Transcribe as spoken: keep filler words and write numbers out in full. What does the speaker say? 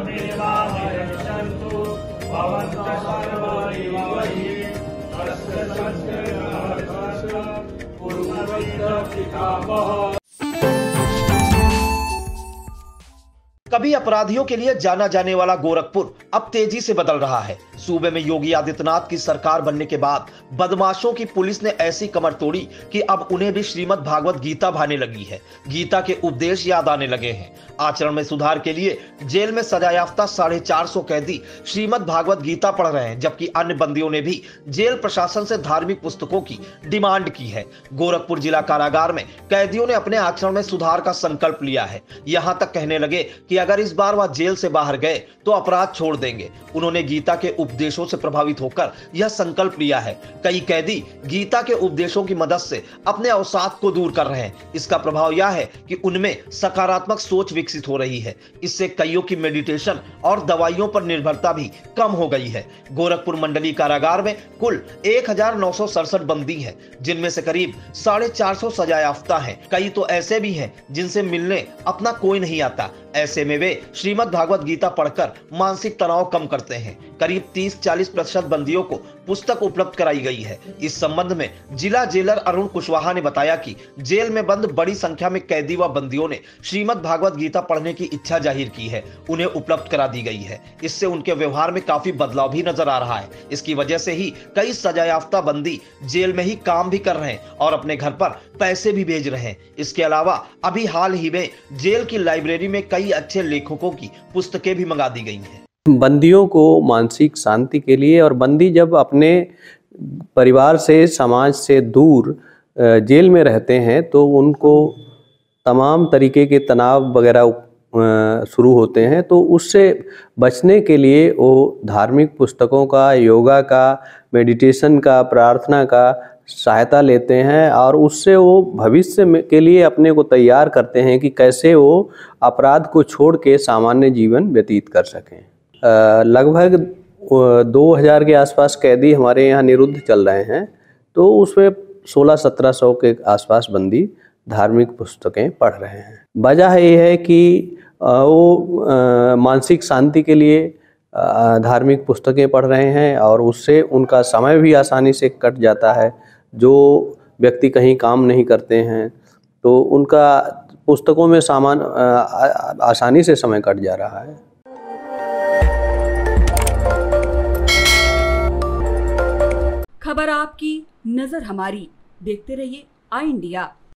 देवाः यच्छन्तु भवन्तः सर्व एवहि अस्य सत्यनाथस्य पूर्णवैद्य पितामहः। कभी अपराधियों के लिए जाना जाने वाला गोरखपुर अब तेजी से बदल रहा है। सूबे में योगी आदित्यनाथ की सरकार बनने के बाद बदमाशों की पुलिस ने ऐसी कमर तोड़ी कि अब उन्हें भी श्रीमद् भागवत गीता भाने लगी है। गीता के उपदेश याद आने लगे हैं। आचरण में सुधार के लिए जेल में सजायाफ्ता साढ़े चार सौ कैदी श्रीमद् भागवत गीता पढ़ रहे हैं, जबकि अन्य बंदियों ने भी जेल प्रशासन से धार्मिक पुस्तकों की डिमांड की है। गोरखपुर जिला कारागार में कैदियों ने अपने आचरण में सुधार का संकल्प लिया है। यहां तक कहने लगे कि अगर इस बार वह जेल से बाहर गए तो अपराध छोड़ देंगे। उन्होंने गीता के उपदेशों से प्रभावित होकर यह संकल्प लिया है। कई कैदी गीता के उपदेशों की मदद से अपने अवसाद को दूर कर रहे हैं। इसका प्रभाव यह है कि उनमें सकारात्मक सोच विकसित हो रही है। इससे कईयों की मेडिटेशन और दवाइयों पर निर्भरता भी कम हो गई है। गोरखपुर मंडलीय कारागार में कुल एक हजार नौ सौ सड़सठ बंदी हैं, जिनमें से करीब साढ़े चार सौ सजायाफ्ता हैं। कई तो ऐसे भी हैं जिनसे मिलने अपना कोई नहीं आता। ऐसे में वे श्रीमद् भागवत गीता पढ़कर मानसिक तनाव कम करते हैं। करीब तीस चालीस प्रतिशत बंदियों को पुस्तक उपलब्ध कराई गई है। इस संबंध में जिला जेलर अरुण कुशवाहा ने बताया कि जेल में बंद बड़ी संख्या में कैदी व बंदियों ने श्रीमद् भागवत गीता पढ़ने की इच्छा जाहिर की है। उन्हें उपलब्ध करा दी गई है। इससे उनके व्यवहार में काफी बदलाव भी नजर आ रहा है। इसकी वजह से ही कई सजायाफ्ता बंदी जेल में ही काम भी कर रहे हैं और अपने घर पर पैसे भी भेज रहे हैं। इसके अलावा अभी हाल ही में जेल की लाइब्रेरी में कई अच्छे लेखकों की पुस्तकें भी मंगा दी गई हैं। बंदियों को मानसिक शांति के लिए, और बंदी जब अपने परिवार से, समाज से दूर जेल में रहते हैं तो उनको तमाम तरीके के तनाव वगैरह शुरू होते हैं। तो उससे बचने के लिए वो धार्मिक पुस्तकों का, योगा का, मेडिटेशन का, प्रार्थना का सहायता लेते हैं और उससे वो भविष्य में के लिए अपने को तैयार करते हैं कि कैसे वो अपराध को छोड़ के सामान्य जीवन व्यतीत कर सकें। लगभग दो हज़ार के आसपास कैदी हमारे यहाँ निरुद्ध चल रहे हैं, तो उसमें सोलह सत्रह सौ के आसपास बंदी धार्मिक पुस्तकें पढ़ रहे हैं। वजह ये है कि वो मानसिक शांति के लिए धार्मिक पुस्तकें पढ़ रहे हैं और उससे उनका समय भी आसानी से कट जाता है। जो व्यक्ति कहीं काम नहीं करते हैं तो उनका पुस्तकों में सामान आसानी से समय कट जा रहा है। खबर आपकी, नजर हमारी। देखते रहिए आई इंडिया।